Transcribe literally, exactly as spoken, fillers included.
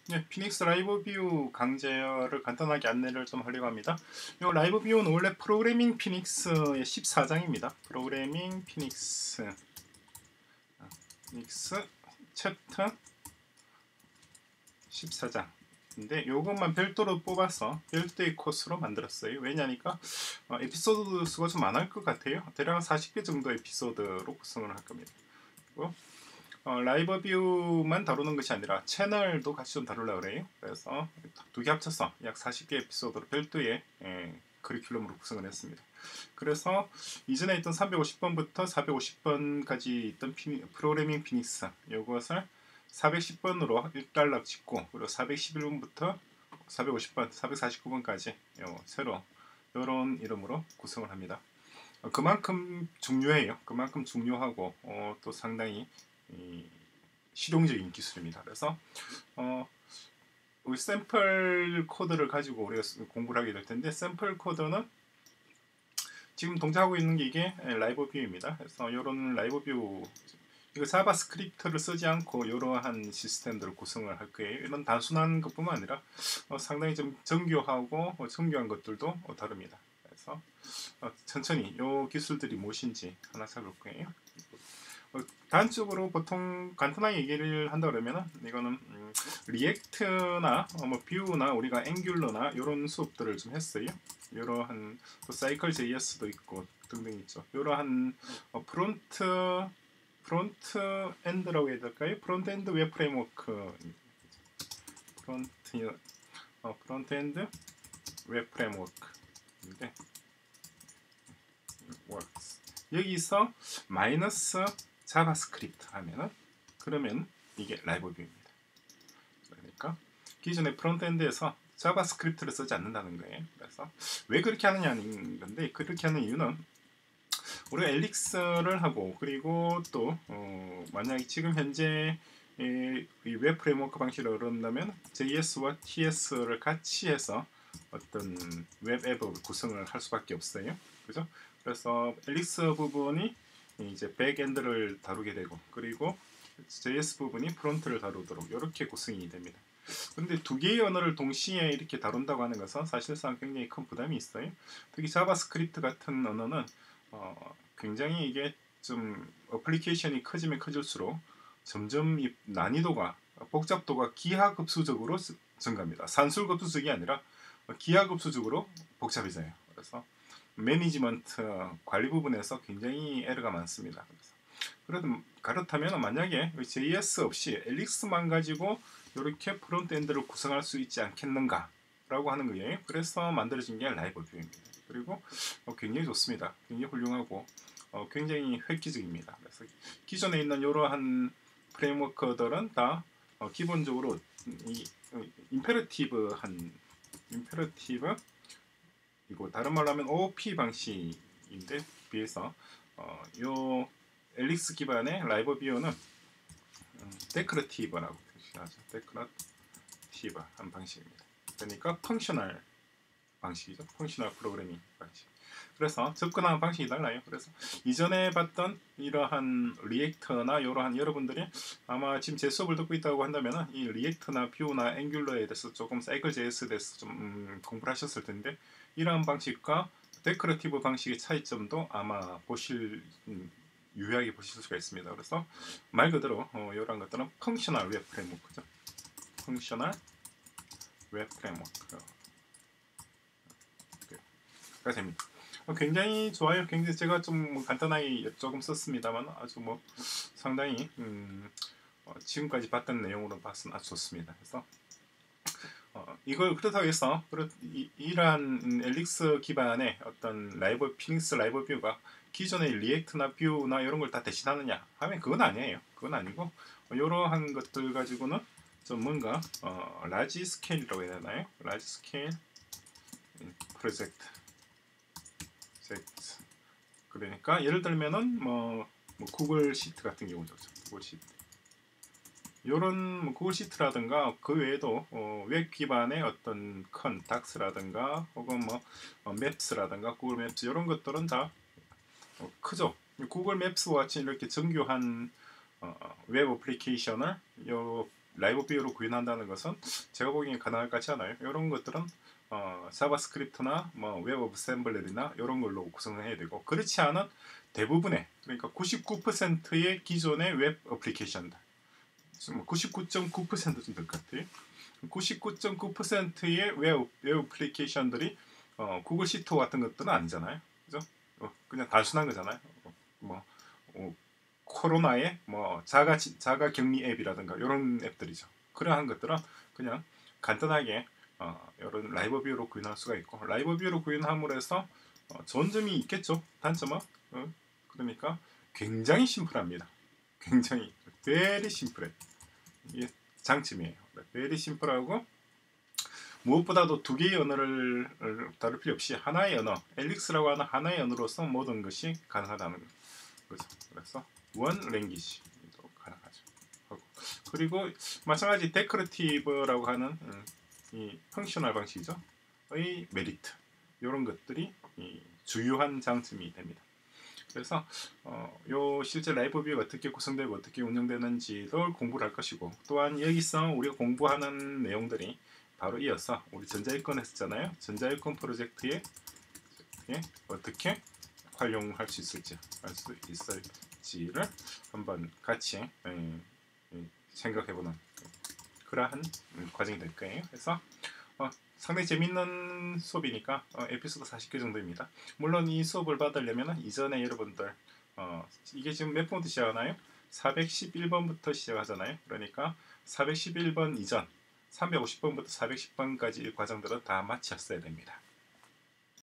네, 피닉스 라이브 뷰 강제를 간단하게 안내를 좀 하려고 합니다. 이 라이브 뷰는 원래 프로그래밍 피닉스의 십사 장입니다. 프로그래밍 피닉스 피닉스 챕터 십사 장. 근데 요것만 별도로 뽑아서 별도의 코스로 만들었어요. 왜냐니까 어, 에피소드 수가 좀 많을 것 같아요. 대략 사십 개 정도 에피소드로 구성을 할 겁니다. 그리고 어, 라이브 뷰만 다루는 것이 아니라 채널도 같이 좀 다루려고 그래요. 그래서 두 개 합쳐서 약 사십 개 에피소드로 별도의 예, 커리큘럼으로 구성을 했습니다. 그래서 이전에 있던 삼백오십 번부터 사백오십 번까지 있던 피니, 프로그래밍 피닉스 이것을 사백십 번으로 일단락 짓고, 그리고 사백십일 번부터 사백오십 번, 사백사십구 번까지 요, 새로 이런 이름으로 구성을 합니다. 어, 그만큼 중요해요. 그만큼 중요하고 어, 또 상당히 이, 실용적인 기술입니다. 그래서 어, 우리 샘플 코드를 가지고 우리가 공부를 하게 될 텐데, 샘플 코드는 지금 동작하고 있는 게 이게 라이브 뷰입니다. 그래서 이런 라이브 뷰, 이거 자바스크립트를 쓰지 않고 이러한 시스템들을 구성을 할 거예요. 이런 단순한 것뿐만 아니라 어, 상당히 좀 정교하고 어, 정교한 것들도 어, 다릅니다. 그래서 어, 천천히 이 기술들이 무엇인지 하나 살펴볼 거예요. 어, 단적으로 보통 간단하게 얘기를 한다 그러면은 이거는 음, 리액트나 어, 뭐 뷰나 우리가 앵귤러나 이런 수업들을 좀 했어요. 이러한 또 사이클 제이에스도 있고 등등 있죠. 이러한 어, 프론트 프론트 엔드라고 해야 될까요? 프론트 엔드 웹 프레임워크, 프론트 어, 프론트 엔드 웹 프레임워크인데 works. 여기서 마이너스 자바스크립트 하면은 그러면 이게 라이브 뷰입니다. 그러니까 기존의 프론트엔드에서 자바스크립트를 쓰지 않는다는 거예요. 그래서 왜 그렇게 하느냐는 건데, 그렇게 하는 이유는 우리가 엘릭스를 하고, 그리고 또 어, 만약에 지금 현재 이 웹 프레임워크 방식으로 그런다면 제이에스와 티에스를 같이 해서 어떤 웹 앱을 구성을 할 수밖에 없어요. 그죠? 그래서 엘릭스 부분이 이제 백엔드를 다루게 되고, 그리고 제이에스 부분이 프론트를 다루도록 이렇게 구성이 됩니다. 그런데 두 개의 언어를 동시에 이렇게 다룬다고 하는 것은 사실상 굉장히 큰 부담이 있어요. 특히 자바스크립트 같은 언어는 어, 굉장히 이게 좀 어플리케이션이 커지면 커질수록 점점 이 난이도가, 복잡도가 기하급수적으로 증가합니다. 산술급수적이 아니라 기하급수적으로 복잡해져요. 그래서 매니지먼트 관리 부분에서 굉장히 에러가 많습니다. 그래서 그렇다면 만약에 제이에스 없이 엘릭스만 가지고 이렇게 프론트엔드를 구성할 수 있지 않겠는가 라고 하는 거예요. 그래서 만들어진 게 라이브 뷰입니다. 그리고 어, 굉장히 좋습니다. 굉장히 훌륭하고 어, 굉장히 획기적입니다. 그래서 기존에 있는 이러한 프레임워크들은 다 어, 기본적으로 이 어, 임페러티브한 임페러티브 이거 다른 말로 하면 오오피 방식인데 비해서 어, 요 엘릭스 기반의 라이브 뷰는 음, 데크러티브라고 표시하죠. 데크러티브 한 방식입니다. 그러니까 펑셔널 방식이죠. 펑셔널 프로그래밍 방식. 그래서 접근하는 방식이 달라요. 그래서 이전에 봤던 이러한 리액터나 이러한 여러분들이 아마 지금 제 수업을 듣고 있다고 한다면 이 리액터나 뷰나 앵귤러에 대해서 조금 사이클 제이에스에 대해서 좀 음, 공부를 하셨을 텐데, 이러한 방식과 데크러티브 방식의 차이점도 아마 보실 음, 유의하게 보실 수가 있습니다. 그래서 말 그대로 어, 이러한 것들은 펑셔널 웹 프레임워크죠. 펑셔널 웹 프레임워크가 됩니다. 어, 굉장히 좋아요. 굉장히 제가 좀 간단하게 조금 썼습니다만 아주 뭐 상당히 음, 어, 지금까지 봤던 내용으로 봐서는 아주 좋습니다. 그래서 어, 이걸 그렇다고 해서 이, 이러한 엘릭스 기반의 어떤 라이브 피닉스 라이브 뷰가 기존의 리액트나 뷰나 이런 걸 다 대신하느냐 하면 그건 아니에요. 그건 아니고 어, 이러한 것들 가지고는 좀 뭔가 어, 라지 스케일이라고 해야 되나요? 라지 스케일 프로젝트. 그러니까 예를 들면은 뭐, 뭐 구글 시트 같은 경우죠. 구글 시트. 이런 뭐 구글 시트라든가 그 외에도 어, 웹 기반의 어떤 큰 닥스라든가 혹은 뭐 어, 맵스라든가 구글 맵스 이런 것들은 다 어, 크죠. 구글 맵스와 같이 이렇게 정교한 어, 웹 어플리케이션을 요 라이브 뷰로 구현한다는 것은 제가 보기엔 가능할 것 같지 않아요. 이런 것들은 어, 자바스크립트나 뭐 웹 어셈블러나 이런 걸로 구성을 해야 되고, 그렇지 않은 대부분의, 그러니까 구십구 퍼센트의 기존의 웹 어플리케이션들, 구십구 점 구 퍼센트 좀 될 것 같아요. 구십구 점 구 퍼센트의 웹, 웹 어플리케이션들이 어, 구글 시토 같은 것들은 아니잖아요. 그죠? 어, 그냥 단순한 거잖아요. 어, 뭐 어, 코로나의 뭐 자가 자가 격리 앱이라든가 이런 앱들이죠. 그러한 것들은 그냥 간단하게 어, 이런 라이브 뷰로 구현할 수가 있고, 라이브 뷰로 구현함으로 해서 어, 좋은 점이 있겠죠. 단점은 어, 그러니까 굉장히 심플합니다. 굉장히 very 심플해. 이게 장점이에요. very 심플하고, 무엇보다도 두 개의 언어를 다룰 필요 없이 하나의 언어, 엘릭스라고 하는 하나의 언어로서 모든 것이 가능하다는 거죠. 그래서 one language도 가능하죠. 그리고 마찬가지 데코레티브라고 하는 음, 이 펑셔널 방식이죠. 의 메리트, 이런 것들이 이 주요한 장점이 됩니다. 그래서 어, 요 실제 라이브 뷰가 어떻게 구성되고 어떻게 운영되는지도 공부를 할 것이고, 또한 여기서 우리가 공부하는 내용들이 바로 이어서 우리 전자일권 했었잖아요. 전자일권 프로젝트에 어떻게 활용할 수 있을지 할 수 있을지를 한번 같이 음, 음, 생각해보는 그러한 음, 과정이 될 거예요. 그래서 어, 상당히 재밌는 수업이니까 어, 에피소드 사십 개 정도입니다. 물론 이 수업을 받으려면 이전에 여러분들 어, 이게 지금 몇 번부터 시작하나요? 사백십일 번부터 시작하잖아요. 그러니까 사백십일 번 이전 삼백오십 번부터 사백십 번까지 이 과정들은 다 마쳤어야 됩니다.